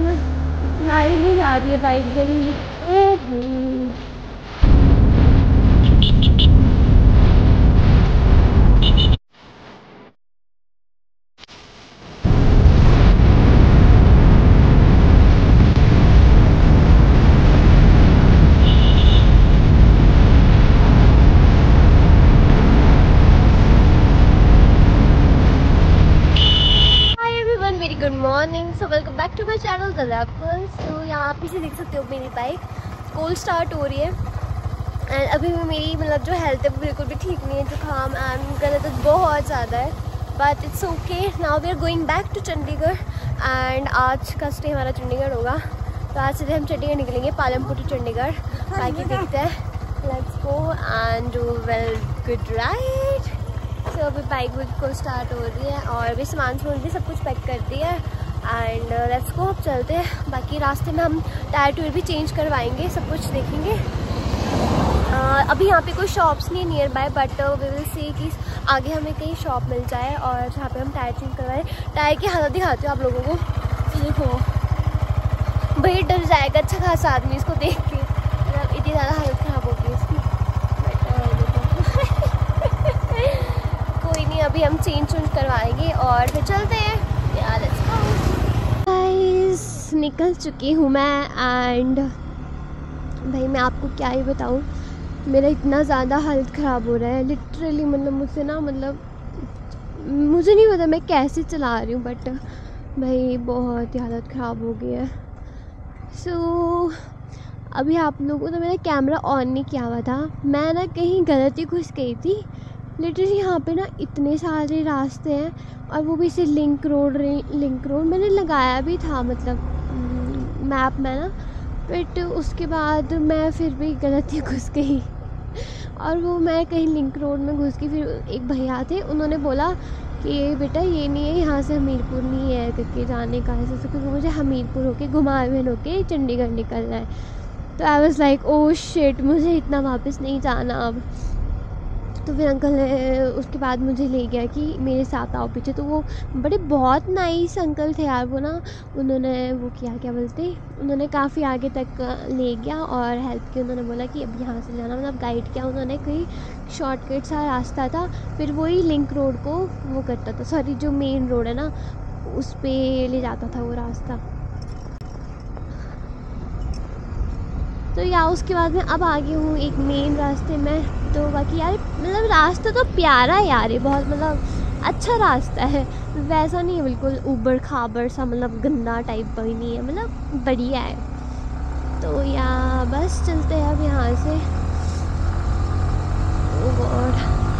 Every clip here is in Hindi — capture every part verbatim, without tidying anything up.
में लाइट नहीं आ रही है, लाइट गई। Good morning, so welcome back to my channel the rappers. तो यहाँ आप पीछे देख सकते हो मेरी बाइक स्कूल स्टार्ट हो रही है। एंड अभी भी मेरी मतलब जो हेल्थ है बिल्कुल भी ठीक नहीं है, जुकाम एंड गला दर्द बहुत ज़्यादा है, but it's okay. Now we are going back to Chandigarh and आज का स्टे हमारा चंडीगढ़ होगा। तो आज से हम चंडीगढ़ निकलेंगे, पालमपुर टू चंडीगढ़। बाकी देखते हैं, let's go and do well good ride. तो so, अभी बाइक बुक को स्टार्ट हो रही है और अभी सामान सामान भी सब कुछ पैक कर दिया है एंड लेट्स गो। अब चलते हैं। बाकी रास्ते में हम टायर टूर भी चेंज करवाएंगे, सब कुछ देखेंगे। uh, अभी यहाँ पे कोई शॉप्स नहीं है nearby, but we will see कि आगे हमें कहीं शॉप मिल जाए और जहाँ पे हम टायर चेंज करवाएं। टायर की हालत दिखाती हूँ आप लोगों को। तो देखो भाई, डर जाएगा अच्छा खासा आदमी इसको देख के, मतलब इतनी ज़्यादा हालत ख़राब होगी इसकी। कोई नहीं, अभी हम चेंज चेंज करवाएंगे और फिर चलते हैं यार। लेट्स गो गाइस, निकल चुकी हूँ मैं एंड भाई मैं आपको क्या ही बताऊँ, मेरा इतना ज़्यादा हालत ख़राब हो रहा है लिटरली। मतलब मुझसे ना, मतलब मुझे नहीं पता मैं कैसे चला रही हूँ, बट भाई बहुत ही हालत ख़राब हो गई है। सो so, अभी आप लोगों ने मेरा कैमरा ऑन नहीं किया हुआ था, मैं ना कहीं गलत ही घुस गई थी। लिटरली यहाँ पे ना इतने सारे रास्ते हैं और वो भी से लिंक रोड लिंक रोड मैंने लगाया भी था मतलब मैप में ना, बट उसके बाद मैं फिर भी गलत ही घुस गई और वो मैं कहीं लिंक रोड में घुस गई। फिर एक भैया थे, उन्होंने बोला कि बेटा ये नहीं है, यहाँ से हमीरपुर नहीं है करके जाने का, ऐसा ऐसा, क्योंकि मुझे हमीरपुर होके घुमारवीन होके चंडीगढ़ निकलना है। तो I was like oh shit, मुझे इतना वापस नहीं जाना अब। तो फिर अंकल ने उसके बाद मुझे ले गया कि मेरे साथ आओ पीछे। तो वो बड़े बहुत नाइस अंकल थे यार। वो ना उन्होंने वो किया, क्या बोलते, उन्होंने काफ़ी आगे तक ले गया और हेल्प की। उन्होंने बोला कि अब यहाँ से जाना, मतलब गाइड किया उन्होंने, कहीं शॉर्टकट सा रास्ता था, फिर वही लिंक रोड को वो करता था, सॉरी जो मेन रोड है ना उस पर ले जाता था वो रास्ता। तो या उसके बाद मैं अब आ गई हूँ एक मेन रास्ते में। तो बाकी यार मतलब रास्ता तो प्यारा है यार, ये बहुत मतलब अच्छा रास्ता है, वैसा नहीं है बिल्कुल ऊबड़ खाबड़ सा, मतलब गंदा टाइप का ही नहीं है, मतलब बढ़िया है। तो या बस चलते हैं अब यहाँ से। ओह गॉड,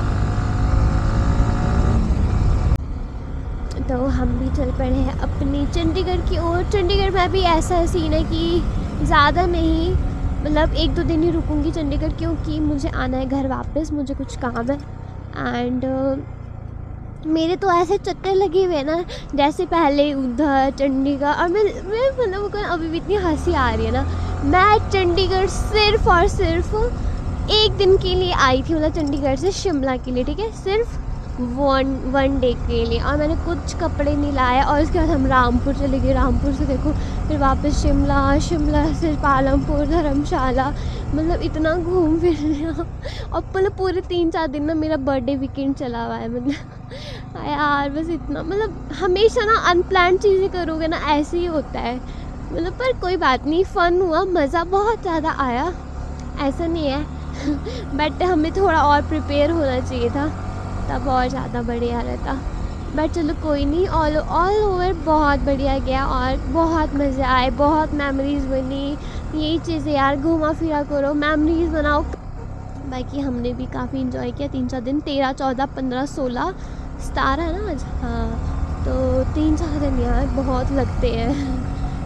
तो हम भी चल पड़े हैं अपनी चंडीगढ़ की ओर। चंडीगढ़ में भी ऐसा सीन है कि ज़्यादा नहीं, मतलब एक दो दिन ही रुकूंगी चंडीगढ़, क्योंकि मुझे आना है घर वापस, मुझे कुछ काम है। एंड uh, मेरे तो ऐसे चक्कर लगे हुए हैं ना, जैसे पहले उधर चंडीगढ़, और मैं मैं मतलब अभी भी इतनी हंसी आ रही है ना। मैं चंडीगढ़ सिर्फ और सिर्फ एक दिन के लिए आई थी, मतलब चंडीगढ़ से शिमला के लिए, ठीक है, सिर्फ वन वन डे के लिए। और मैंने कुछ कपड़े नहीं लाए और उसके बाद हम रामपुर चले गए, रामपुर से देखो फिर वापस शिमला, शिमला से पालमपुर, धर्मशाला, मतलब इतना घूम फिर लिया। और मतलब पूरे तीन चार दिन ना मेरा बर्थडे वीकेंड चला हुआ है, मतलब यार बस इतना, मतलब हमेशा ना अनप्लान्ड चीज़ें करोगे ना ऐसे ही होता है, मतलब पर कोई बात नहीं, फ़न हुआ, मज़ा बहुत ज़्यादा आया, ऐसा नहीं है बट हमें थोड़ा और प्रिपेयर होना चाहिए था, तब और ज़्यादा बढ़िया रहता। बट चलो कोई नहीं, ऑल ऑल ओवर बहुत बढ़िया गया और बहुत मज़े आए, बहुत मेमोरीज़ बनी। यही चीज़ें यार, घूमा फिरा करो, मेमोरीज़ बनाओ। बाकी हमने भी काफ़ी इंजॉय किया तीन चार दिन, तेरह चौदह पंद्रह सोलह सतारह है ना आज, हाँ, तो तीन चार दिन यार बहुत लगते हैं।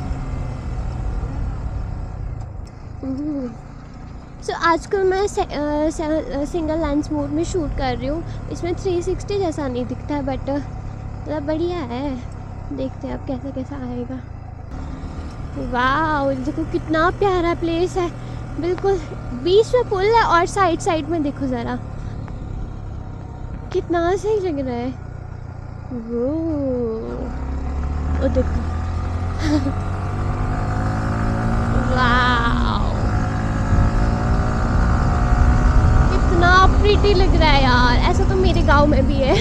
सो so, आजकल मैं सिंगल लेंस मोड में शूट कर रही हूँ, इसमें थ्री सिक्सटी जैसा नहीं दिखता है, बट मतलब बढ़िया है, देखते हैं अब कैसा कैसा आएगा। वाह देखो कितना प्यारा प्लेस है, बिल्कुल बीच में पुल है और साइड साइड में देखो ज़रा कितना सही लग रहा है। वो ओ देखो वाह, कितना प्रीटी लग रहा है यार। ऐसा तो मेरे गांव में भी है।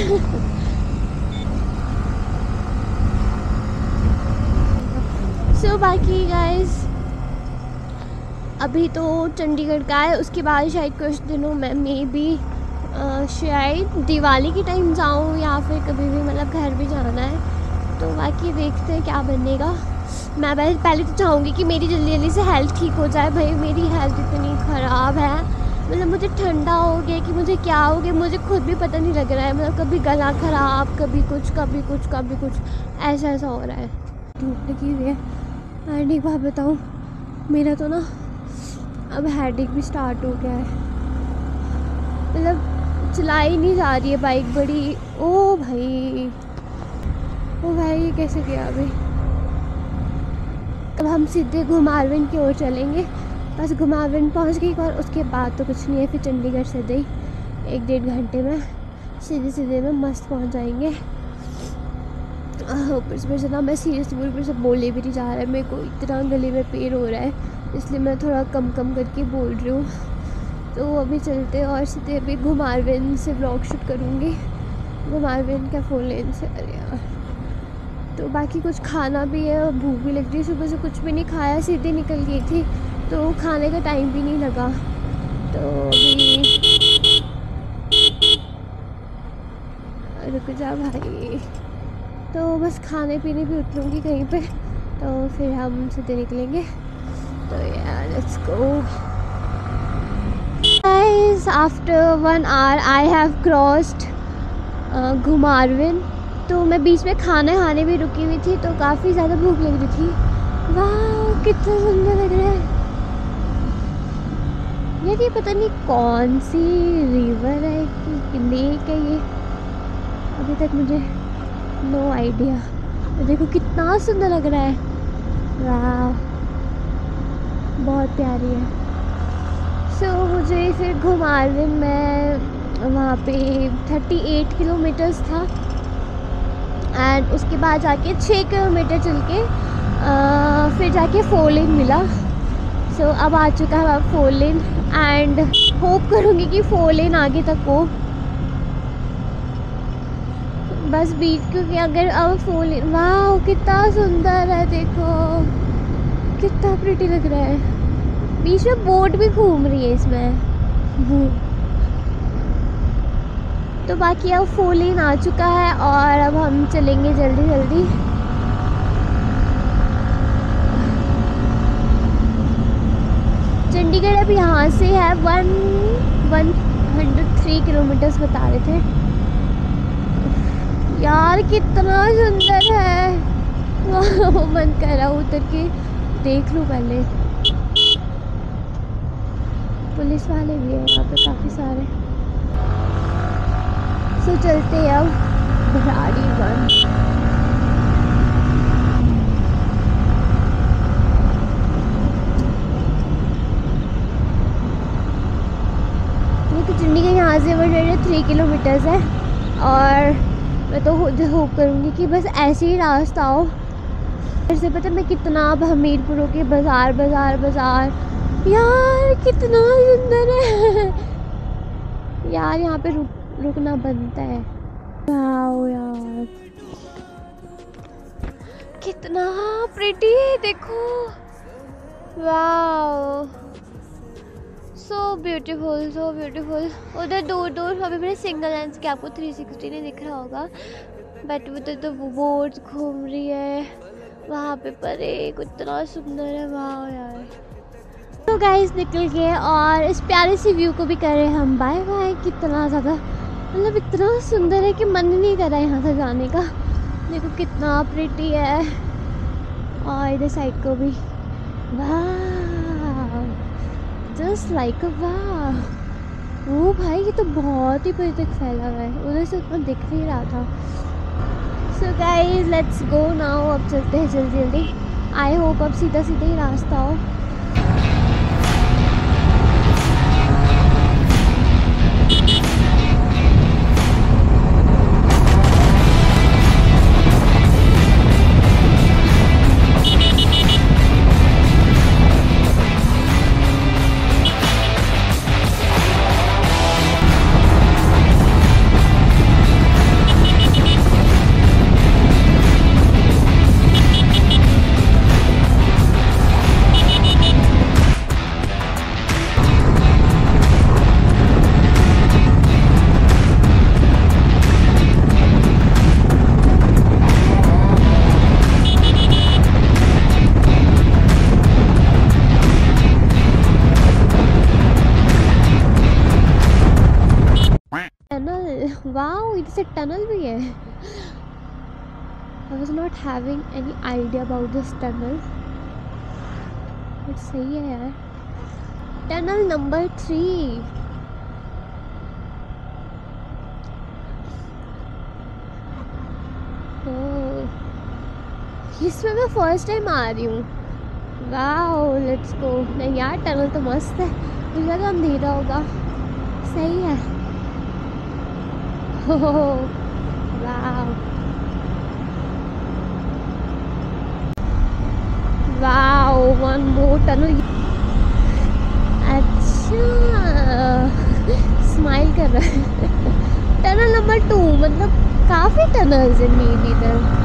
सो so, बाकी गाइस अभी तो चंडीगढ़ का है, उसके बाद शायद कुछ दिनों में मे बी शायद दिवाली के टाइम जाऊँ या फिर कभी भी मतलब घर भी जाना है। तो बाकी देखते हैं क्या बनेगा। मैं पहले तो चाहूँगी कि मेरी जल्दी जल्दी से हेल्थ ठीक हो जाए। भाई मेरी हेल्थ इतनी ख़राब है, मतलब मुझे ठंडा हो गया कि मुझे क्या हो गया मुझे खुद भी पता नहीं लग रहा है। मतलब कभी गला ख़राब, कभी कुछ कभी कुछ कभी कुछ ऐसा ऐसा हो रहा है। धूप लगी हुई है। एंड एक बात बताऊँ, मेरा तो ना अब हेडेक भी स्टार्ट हो गया है। मतलब चलाई नहीं जा रही है बाइक बड़ी। ओ भाई, ओ भाई कैसे गया अभी। अब हम सीधे घुमारवीं की ओर चलेंगे। बस घुमारवीं पहुंच गई और उसके बाद तो कुछ नहीं है। फिर चंडीगढ़ सीधे ही एक डेढ़ घंटे में सीधे सीधे में मस्त पहुंच जाएंगे। ऊपर से फिर ना मैं सीरियसली ऊपर से बोले भी नहीं जा रहा है। मेरे को इतना गले में पेन हो रहा है, इसलिए मैं थोड़ा कम कम करके बोल रही हूँ। तो अभी चलते और सीधे अभी घुमारवीं से ब्लॉग शूट करूँगी। घुमारवीं क्या फोर लेन से, अरे यार। तो बाकी कुछ खाना भी है और भूख भी लग रही है। सुबह से कुछ भी नहीं खाया, सीधे निकल गई थी तो खाने का टाइम भी नहीं लगा। तो अभी रुक जा भाई। तो बस खाने पीने भी उतरूँगी कहीं पे, तो फिर हम सीधे निकलेंगे। तो यार let's go guys. After one hour I have crossed Ghumarwin. तो मैं बीच में खाना खाने भी रुकी हुई थी, तो काफ़ी ज़्यादा भूख लग रही थी। वाह कितना सुंदर लग रहा है यार। ये पता नहीं कौन सी रिवर है कि लेक है ये, अभी तक मुझे नो आइडिया। देखो कितना सुंदर लग रहा है। वाह बहुत प्यारी है। सो so, मुझे फिर घुमारवीं में वहाँ पे अड़तीस किलोमीटर्स था एंड उसके बाद जाके छः किलोमीटर चल के आ, फिर जाके फोर लेन मिला। सो so, अब आ चुका है अब फोर लेन एंड होप करूँगी कि फोर लेन आगे तक हो बस बीच, क्योंकि अगर अब फोर लेन। वाह कितना सुंदर है, देखो कितना प्रिटी लग रहा है। बीच में बोट भी घूम रही है इसमें। तो बाकी अब फोर लेन आ चुका है और अब हम चलेंगे जल्दी जल्दी। चंडीगढ़ अब यहाँ से है one one hundred three kilometres बता रहे थे यार। कितना सुंदर है, मन कर रहा उतर के देख लूँ पहले। पुलिस वाले भी हैं यहाँ पे काफ़ी सारे। सो चलते हैं अब भराड़ीगंज। ये तो चंडीगढ़ यहाँ से वन हंड्रेड थ्री किलोमीटर्स है और मैं तो होप करूँगी कि बस ऐसे ही रास्ता हो। ऐसे पता मैं कितना अब हमीरपुरों के बाज़ार बाज़ार बाज़ार यार कितना सुंदर है यार। यहाँ पे रुक रुकना बनता है। वाओ यार कितना प्रिटी है, देखो। Wow so beautiful so beautiful. उधर दूर दूर अभी मेरे सिंगल लेंस के आपको थ्री सिक्सटी नहीं दिख रहा होगा, बट उधर तो बोट घूम रही है वहाँ पे परे। कितना सुंदर है, वाह यार। तो गाइस निकल गए और इस प्यारे सी व्यू को भी करें हम बाय बाय। कितना ज़्यादा मतलब इतना सुंदर है कि मन नहीं कर रहा है यहाँ से जाने का। देखो कितना प्रिटी है और इधर साइड को भी। वाह जस्ट लाइक अ वाह। वो भाई ये तो बहुत ही परे तक फैला हुआ है, उधर से उतना दिख नहीं रहा था। So guys let's go now. अब चलते हैं जल्दी जल्दी। आई होप अब सीधा सीधा ही रास्ता हो। इधर से टनल भी है। I was not having any idea about this tunnel, but सही है यार। Tunnel number three. इसमें मैं फर्स्ट टाइम आ रही हूँ। Wow let's go. नहीं यार टनल तो मस्त है, मुझे लगा अंधेरा होगा। सही है। हो wow wow one more tunnel. अच्छा स्माइल कर रहा है। टनल नंबर टू, मतलब काफ़ी टनल्स हैं मे बी इधर।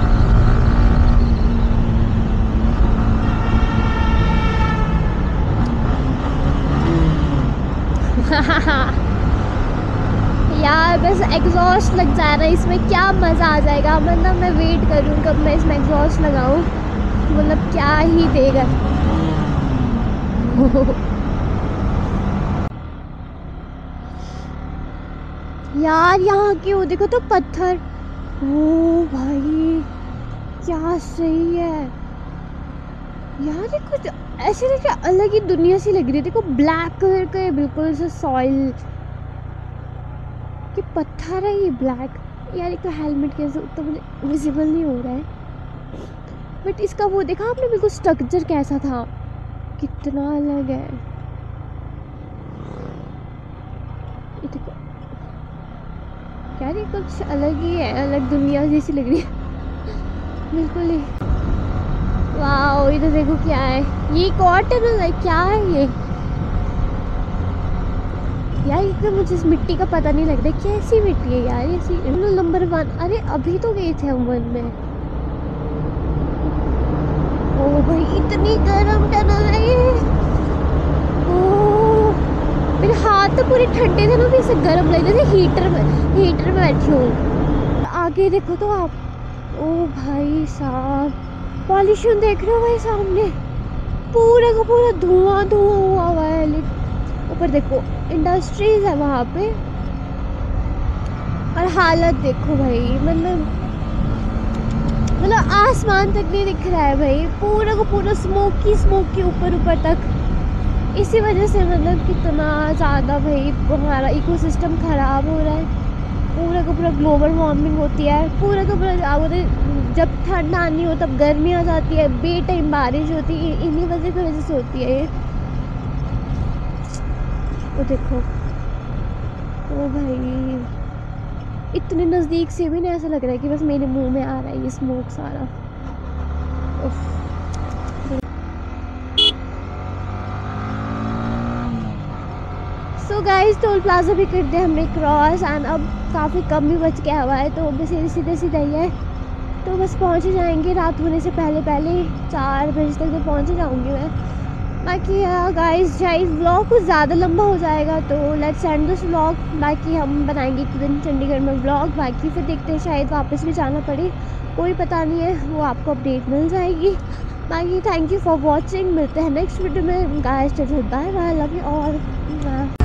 यार बस एग्जॉस्ट लग जा रहा है इसमें, क्या मज़ा आ जाएगा। मतलब मैं वेट करूँ कब मैं इसमें एग्जॉस्ट लगाऊँ, मतलब क्या ही देगा। यार यहाँ की वो देखो तो पत्थर, ओ भाई क्या सही है यार। ये कुछ ऐसे लग रहा, अलग ही दुनिया सी लग रही है। देखो ब्लैक कलर का है बिल्कुल से सॉइल कि पत्थर है ये ब्लैक। यार एक तो हेलमेट कैसे तो मुझे विजिबल नहीं हो रहा है, बट इसका वो देखा आपने बिल्कुल स्ट्रक्चर कैसा था, कितना अलग है। ये देखो यार ये कुछ अलग ही है, अलग दुनिया जैसी लग रही है बिल्कुल ही। वाओ इधर देखो क्या है, ये एक और टनल है, क्या है ये यार। ये तो मुझे इस मिट्टी का पता नहीं लग रहा कैसी मिट्टी है यार। ऐसी नंबर वन, अरे अभी तो गए थे हम वन में। ओ भाई इतनी गर्म टनल है ये। ओ मेरे हाथ तो पूरे ठंडे थे ना, भी ऐसे गर्म लग रहे थे। हीटर में हीटर में बैठी हूँ। आगे देखो तो आप, ओ भाई साहब पॉल्यूशन देख रहे हो भाई सामने, पूरा का पूरा धुआं धुआं हुआ हुआ है। ऊपर देखो इंडस्ट्रीज है वहाँ पे, और हालत देखो भाई, मतलब मतलब आसमान तक नहीं दिख रहा है भाई, पूरा को पूरा स्मोकी स्मोकी ऊपर ऊपर तक। इसी वजह से मतलब कितना ज़्यादा भाई हमारा इकोसिस्टम ख़राब हो रहा है। पूरा का पूरा ग्लोबल वार्मिंग होती है, पूरा का पूरा जब ठंड आनी हो तब गर्मी आ जाती है, बे टाइम बारिश होती है। इन्हीं वजह की वजह से होती है ये। वो देखो ओ भाई इतने नज़दीक से भी नहीं ऐसा लग रहा है कि बस मेरे मुंह में आ रहा है ये स्मोक सारा। सो गाइस टोल प्लाजा भी कर दिया हमने क्रॉस, एंड अब काफ़ी कम भी बच गया हुआ है, तो बस सीधे सीधे ही है, तो बस पहुंच ही जाएंगे रात होने से पहले पहले। चार बजे तक तो पहुंच ही जाऊंगी मैं। बाकी गाइस गाइस व्लॉग कुछ ज़्यादा लंबा हो जाएगा, तो लेट्स एंड दिस व्लॉग। बाकी हम बनाएंगे एक दिन चंडीगढ़ में व्लॉग, बाकी फिर देखते हैं शायद वापस भी जाना पड़े, कोई पता नहीं है, वो आपको अपडेट मिल जाएगी। बाकी थैंक यू फॉर वॉचिंग, मिलते हैं नेक्स्ट वीडियो में guys. Bye bye, love you all.